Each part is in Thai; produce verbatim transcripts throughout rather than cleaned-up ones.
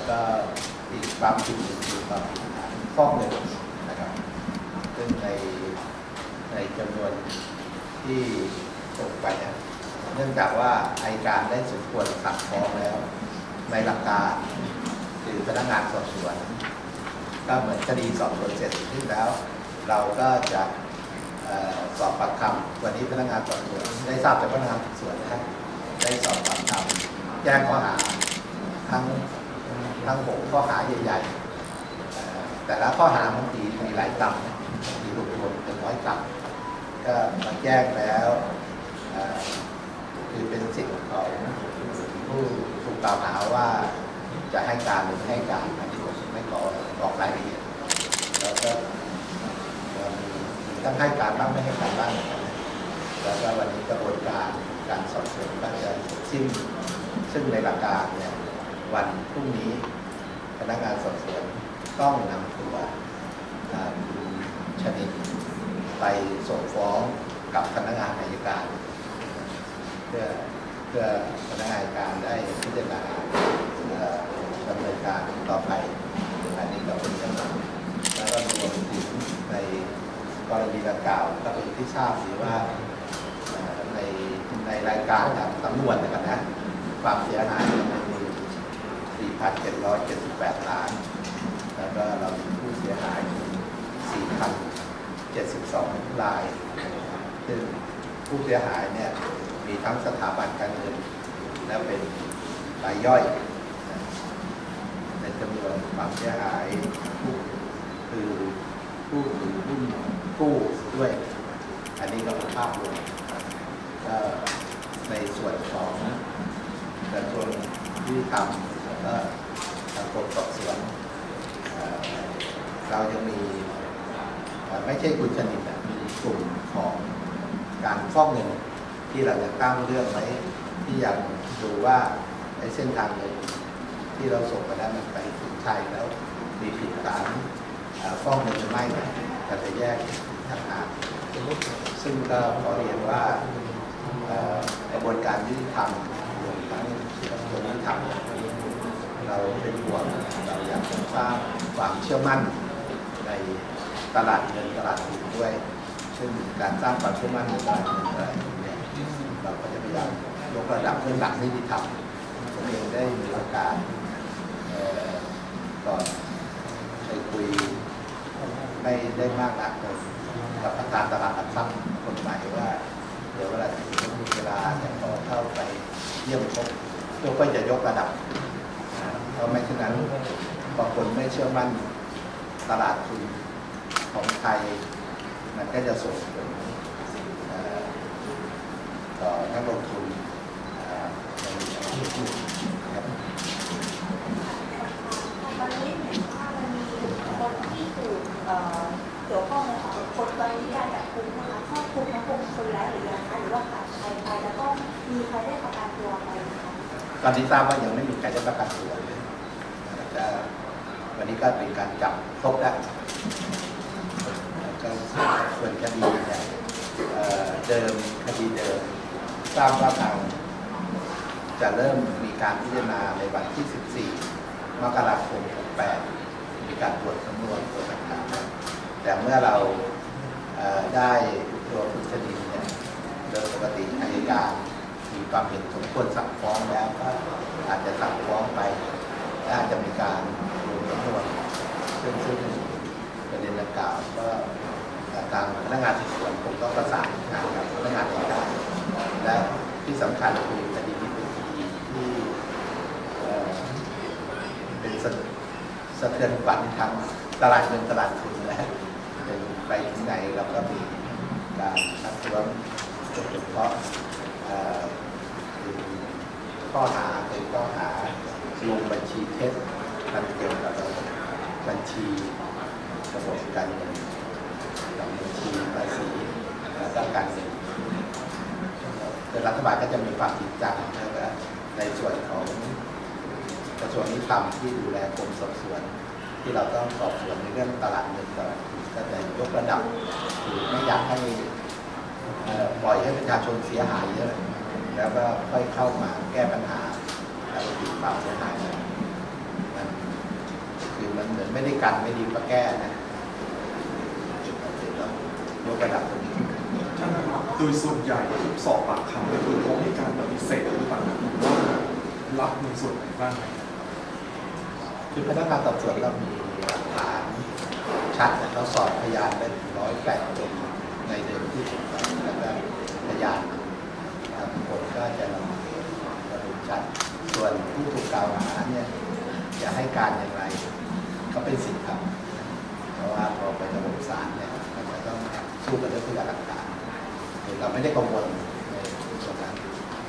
แล้วก็อีกความผิดหนึ่งคือความผิดฐานฟอกเงินนะครับซึ่งในในจำนวนที่ส่งไปเนี่ยเนื่องจากว่าอัยการได้สมควรสั่งฟ้องแล้วในหลักการคือพนักงานสอบสวนก็เหมือนคดีสอบสวนเสร็จสิ้นแล้วเราก็จะสอบปากคำวันนี้พนักงานสอบสวนได้ทราบจากพนักงานสอบสวนนะครับได้สอบปากคำแจ้งข้อหาทั้งทั้งหกข้อหาใหญ่ๆแต่ละข้อหาบางทีมีหลายกรรมบางทีรวมๆเป็นร้อยกรรมก็มาแจ้งแล้วคือเป็นสิทธิ์ของผู้ถูกกล่าวหาว่าจะให้การหรือไม่ให้การอันนี้ผมไม่ขอบอกรายละเอียดแล้วก็ต้องให้การบ้างไม่ให้การบ้างแล้วก็วันนี้กระบวนการการสอบสวนก็จะสิ้นซึ่งในหลักการเนี่ยวันพรุ่งนี้พนักงานสอบสวนต้องนำตัวชนิดไปส่งฟ้องกับพนักงานอัยการเพื่อเพื่อพนักงานอัยการได้พิจารณาดำเนินการต่อไปอันนี้ก็เป็นเรื่องแล้วก็รวมถึงในกรณีดังกล่าวก็เป็นที่ทราบดีว่าในในรายการสำนวนนะครับนะความเสียหายมี สี่พันเจ็ดร้อยเจ็ดสิบแปด ล้านแล้วก็เรามีผู้เสียหาย สี่พันเจ็ดสิบสอง รายซึ่งผู้เสียหายเนี่ยมีทั้งสถาบันการเงินและเป็นรายย่อยในจำนวนความเสียหายคือผู้ถือหุ้นกู้ด้วยอันนี้ก็เป็นภาพรวมก็ในส่วนของกระทรวงยุติธรรมแล้วก็ทางกรมสอบสวนเรายังมีไม่ใช่คุณชนิดมีกลุ่มของการฟอกเงินที่เราจะตั้งเรื่องไว้ที่ยังดูว่าในเส้นทางเงินที่เราส่งไปแล้วมันไปถึงใช่แล้วมีผิดฐานฟอกเงินหรือไม่ก็จะแยกทางหากซึ่งก็ขอเรียนว่ากระบวนการยุติธรรมรวมทั้งกระทรวงยุติธรรมเราเป็นห่วงเราอยากจะสร้างความเชื่อมั่นในตลาดเงินตลาดทุนด้วยซึ่งการสร้างความเชื่อมั่นในตลาดเงินตลาดทุนเนี่ยเราก็จะพยายามยกระดับเรื่องหลักนิติธรรมผมเองได้มีโอกาสก่อนไปคุยไม่ได้มากนักเลยกับประธานตลาดหลักทรัพย์คนใหม่ว่าเดี๋ยวเวลาที่มีเวลาจะขอเข้าไปเยี่ยมชมเพื่อจะยกระดับเพราะไม่เช่นนั้นบางคนไม่เชื่อมั่นตลาดทุนของไทยมันก็จะส่งผลต่อนักลงทุนครับตอนนี้เห็นว่ามันมีคนที่ถูกเกี่ยวข้องนะคะคนตอนนี้การจับกุมนะคะครอบคลุมทั้งหมดคนแล้วหรือยังคะหรือว่าขาดใครไปแล้วก็มีใครได้ประกันตัวไปนะคะตอนนี้ทราบว่ายังไม่มีใครได้ประกันตัวเลยจะวันนี้ก็เป็นการจับครบแล้วก็ส่วนคดีเนี่ยเดิมคดีเดิมทราบว่าทางจะเริ่มมีการพิจารณาในวันที่สิบสี่มกราคมหกแปดมีการตรวจสำนวนตรวจต่างๆแต่เมื่อเราได้ตัวคุณชนินเนี่ยโดยปกติอัยการมีความเห็นสมควรสั่งฟ้องแล้วก็อาจจะสั่งฟ้องไปอาจจะมีการรวมสำนวนซึ่งซึ่งประเด็นดังกล่าวก็ทางพนักงานสอบสวนคงต้องประสานงานกับพนักงานอัยการและที่สำคัญคือคดีนี้เป็นคดีที่เป็นสะเทือนขวัญทางตลาดเงินตลาดทุนและไปถึงไหนเราก็มีการทักท้วงโดยเฉพาะข้อหาเป็นข้อหาลงบัญชีเท็จมันเกี่ยวกับบัญชีระบบการเงินกับบัญชีภาษีและการเงินโดยรัฐบาลก็จะมีความจริงจังนะครับในส่วนของกระทรวงยุติธรรมที่ดูแลกรมสอบสวนที่เราต้องสอบสวนในเรื่องตลาดเงินตลาดทุนก็จะยกระดับคือไม่อยากให้ปล่อยให้ประชาชนเสียหายเยอะแล้วก็ค่อยเข้ามาแก้ปัญหาแล้วก็ติดความเสียหายมันมันเหมือนไม่ได้กันไม่ดีกว่าแก้นะต้องยกระดับตรงนี้ท่านครับโดยส่วนใหญ่ทุกสอบปากคำก็คือเขาให้การปฏิเสธหรือเปล่าว่ารับในส่วนไหนบ้างไหมคือพนักงานสอบสวนเรามีหลักฐานชัดเขาสอบพยานได้ร้อยแปดคนในเดือนที่แล้วก็พยานบางคนก็จะระบุชัดส่วนผู้ถูกกล่าวหาเนี่ยจะให้การอย่างไรก็เป็นสิทธิ์ครับเพราะว่าพอไประบบศาลเนี่ยมันจะต้องสู้กันด้วยพยานหลักฐานเราไม่ได้กังวลในส่วนนั้น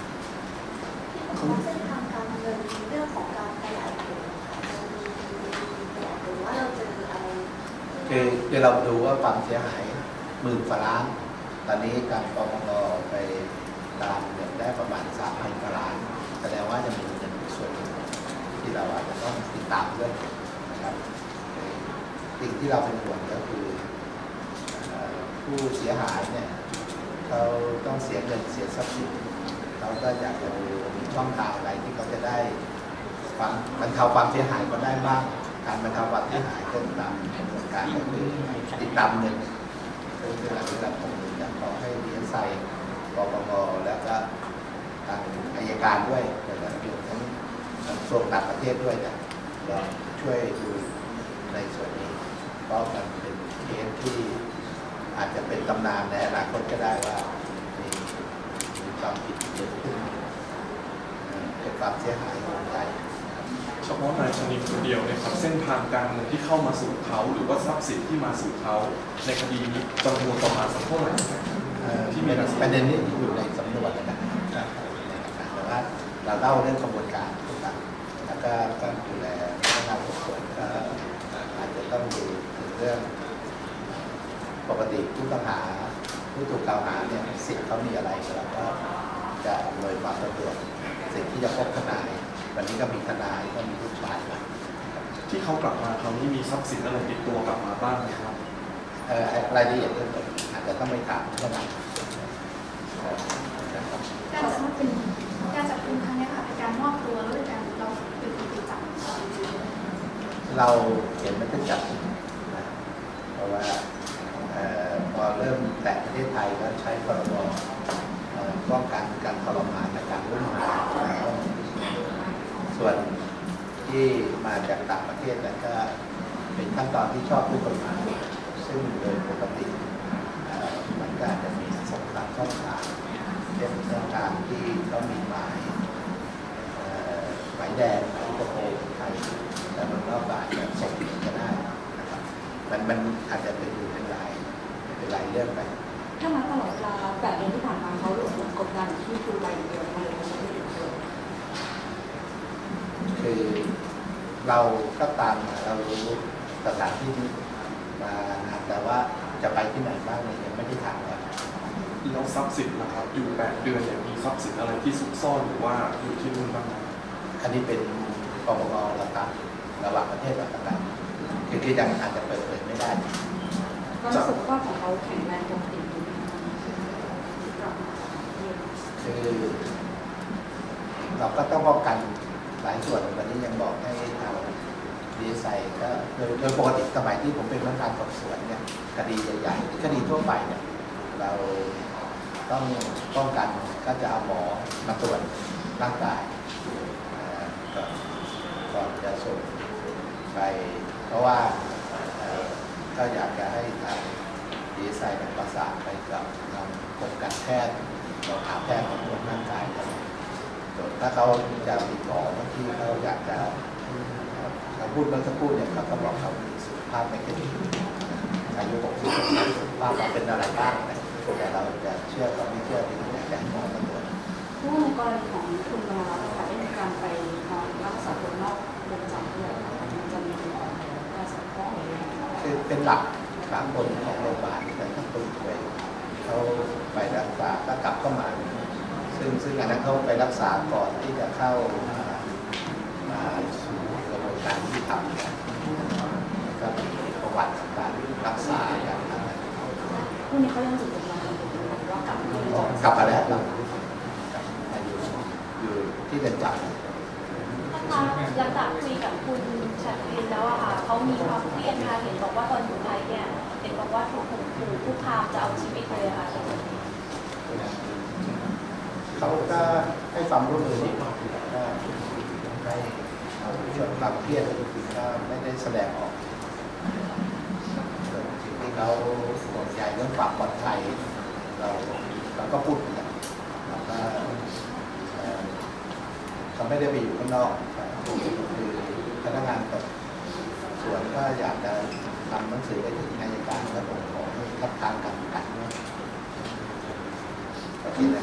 เส้นทางการเงินเรื่องของการขยายผลหรือว่าเราเจออะไรคือคือเราดูว่าความเสียหายหมื่นกว่าล้านตอนนี้การปปงไปตามเงินได้ประมาณสามพันกว่าล้านแสดงว่าจะมีเงินส่วนที่เราอาจจะต้องติดตามด้วยนะครับสิ่งที่เราเป็นห่วงก็คือผู้เสียหายเนี่ยเขาต้องเสียเงินเสียทรัพย์สินเขาก็อยากจะดูมีช่องทางอะไรที่เขาจะได้ความบรรเทาความเสียหายก็ได้บ้างการบรรเทาความเสียหายเรื่องตามกระบวนการก็คือติดตามเงินคือหลักที่เราคงจะขอให้ดีเอสไอปปงแล้วก็ทางอัยการด้วยแล้วก็รวมทั้งกระทรวงต่างประเทศด้วยเนี่ยเราช่วยดูในส่วนนี้เพราะมันเป็นเคสที่อาจจะเป็นตำนานในอนาคตก็ได้ว่ามีมีความผิดเกิดขึ้นเกิดความเสียหายของใจเฉพาะนายชนิดคนเดียวนะครับเส้นทางการเงินที่เข้ามาสู่เขาหรือว่าทรัพย์สินที่มาสู่เขาในคดีนี้จำนวนประมาณสักเท่าไหร่ที่มีประเด็นนี้อยู่ในสำนวนนะครับแต่ว่าเราเล่าเรื่องกระบวนการต่างๆแล้วก็ก็ดูแลพนักงานสอบสวนก็อาจจะต้องดูถึงเรื่องปกติผู้ต้องหาผู้ถูกกล่าวหาเนี่ยสิทธิ์เขามีอะไรแล้วก็จะอำนวยความสะดวกสิ่งที่จะพบทนายวันนี้ก็มีทนายก็มีผู้ชายมาที่เขากลับมาคราวนี้มีทรัพย์สินอะไรติดตัวกลับมาบ้างไหมครับรายละเอียดเรื่องต้นอาจจะต้องไปถามเท่านั้นการจับเป็นการจับกุมครั้งนี้ค่ะเป็นการมอบตัวแล้วเป็นการเราเป็นคนจับเราเห็นมันจะจับนะเพราะว่าพอเริ่มแตะประเทศไทยแล้วใช้พรบป้องกันการทรมานและการรุ่มหาส่วนที่มาจากต่างประเทศแล้วก็เป็นขั้นตอนที่ชอบด้วยกฎหมายซึ่งโดยปกติมันก็จะมีสองทางช่องทางเช่นช่องทางที่เขามีหมายหมายแดงที่ประเทศไทยแต่มันก็บาดแบบส่งก็ได้นะครับมันมันอาจจะเป็นอยู่เป็นหลายเป็นหลายเรื่องไปถ้ามาตลอดเวลาแปดเดือนที่ผ่านมาเขาหลบกดดันที่คือใบเดียวมาเลยไม่ได้ติดตัวคือเราก็ตามเรารู้สถานที่มานานแต่ว่าจะไปที่ไหนบ้างเนี่ยยังไม่ได้ถามกันแล้วทรัพย์สินนะครับอยู่แปดเดือนเนี่ยมีทรัพย์สินอะไรที่ซุกซ่อนหรือว่าอยู่ที่นู่นบ้างอันนี้เป็นปปงระดับระหว่างประเทศระดับคือที่ยังอาจจะเปิดเผยไม่ได้การสุขภาพของเขาแข็งแรงปกติคือเราก็ต้องป้องกันหลายส่วนวันนี้ยังบอกให้ทางดีไซน์ก็โดยปกติสมัยที่ผมเป็นพนักงานสอบสวนเนี่ยคดีใหญ่ๆคดีทั่วไปเนี่ยเราต้องป้องกันก็จะเอาหมอมาตรวจร่างกายก่อนจะส่งไปเพราะว่าก็อยากจะให้ทางดีไซน์ประสานไปกับทางกรมการแพทย์เราหาแพทย์มาตรวจร่างกายกันถ้าเขาจะติดต่อที่เขาอยากจะเขาพูดเมื่อสักครู่เนี่ยเขาก็บอกเขามีสุขภาพไม่ค่อยดีอายุหกสิบสุขภาพเป็นอะไรบ้างแต่เราจะเชื่อเขาไม่เชื่อที่อยากจะให้หมอมาตรวจผู้ในกรณีของคุณมาค่ะได้มีการไปนอนรักษาตัวนอกเรือนจำด้วยจะมีการสังเคราะห์คือเป็นหลักสามคนของโรงพยาบาลแต่ถ้าตุ้มไปเขาไปรักษาก็กลับเข้ามาซึ่งซึ่งอันนั้นเขาไปรักษาก่อนที่จะเข้ามาสู่กระบวนการที่ทำก็มีประวัติการรักษาการทำพวกนี้เขายังจุดจบลงว่ากลับกลับมาแล้วกลับมาอยู่อยู่ที่เรือนจำหลังจากจากคุยกับคุณชัดเจนแล้วอะค่ะเขามีความเครียดนะคะเห็นบอกว่าตอนอยู่ไทยเนี่ยเห็นบอกว่าถูกข่มขู่คุกคามจะเอาชีวิตเลยค่ะเขาก็ให้ความร่วมมือดีก็ให้ส่วนความเครียดก็ไม่ได้แสดงออกส่วนสิ่งที่เขาห่วงใยเรื่องความปลอดภัยเราเราก็พูดกันเราก็เขาไม่ได้ไปอยู่ข้างนอกคือพนักงานกับส่วนก็อยากจะทำหนังสือไปถึงอัยการและผมขอให้คัดค้านการประกันก็คิดแหละ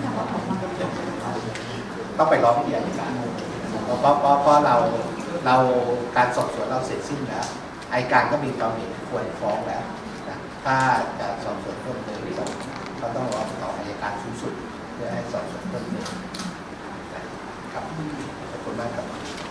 ต้องไปร้องที่อัยการเพราะเพราะเพราะเราเราการสอบสวนเราเสร็จสิ้นแล้วอัยการก็มีความเห็นควรฟ้องแล้วนะถ้าจะสอบสวนเพิ่มเติมก็ต้องร้องต่ออัยการสูงสุดเพื่อให้สอบสวนเพิ่มเติมครับขอบคุณมากครับ